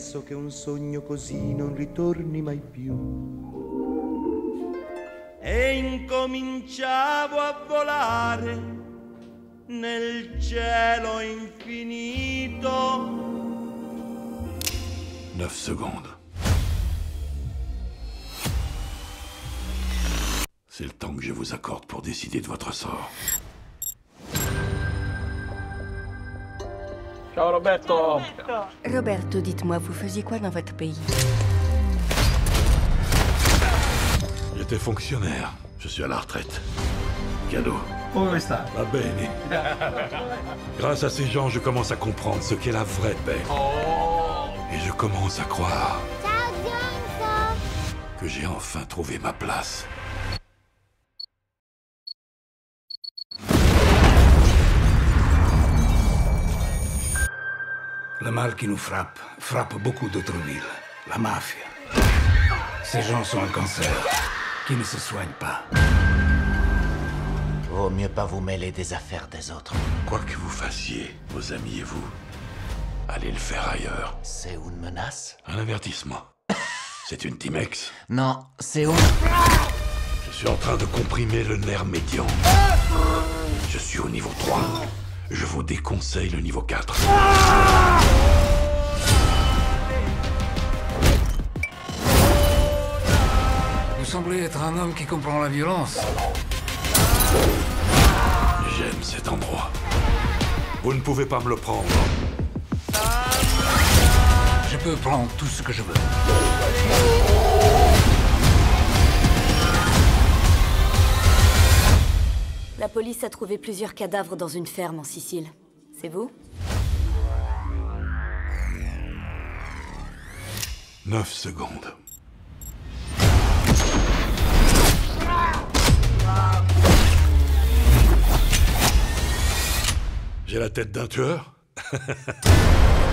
penso che un sogno così non ritorni mai più. E incominciavo a volare nel cielo infinito. 9 secondes. C'est le temps que je vous accorde pour décider de votre sort. Ciao Roberto. Roberto, dites-moi, vous faisiez quoi dans votre pays? J'étais fonctionnaire. Je suis à la retraite. Cadeau. Come sta? Va bene. Grâce à ces gens, je commence à comprendre ce qu'est la vraie paix. Et je commence à croire que j'ai enfin trouvé ma place. Le mal qui nous frappe beaucoup d'autres villes. La mafia. Ces gens sont un cancer qui ne se soigne pas. Vaut mieux pas vous mêler des affaires des autres. Quoi que vous fassiez, vos amis et vous, allez le faire ailleurs. C'est une menace? Un avertissement. C'est une Timex. Non, c'est une... Je suis en train de comprimer le nerf médian. Je suis au niveau 3. Je vous déconseille le niveau 4. Vous semblez être un homme qui comprend la violence. J'aime cet endroit. Vous ne pouvez pas me le prendre. Je peux prendre tout ce que je veux. La police a trouvé plusieurs cadavres dans une ferme en Sicile. C'est vous? 9 secondes. J'ai la tête d'un tueur?